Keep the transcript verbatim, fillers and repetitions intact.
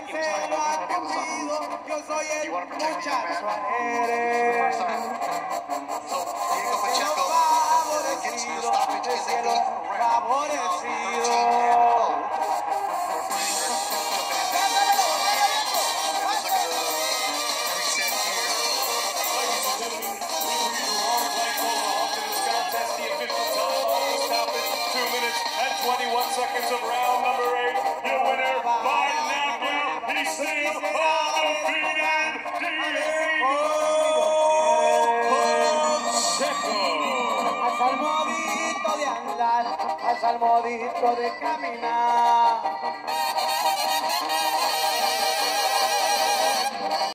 se lo ha cumplido. Yo soy el muchacho alegre. Favorecido, del cielo favorecido. twenty-one seconds of round number eight. Your winner by knockout. He's still undefeated. Diego Pacheco. Al salmodito de andar, al salmodito de caminar.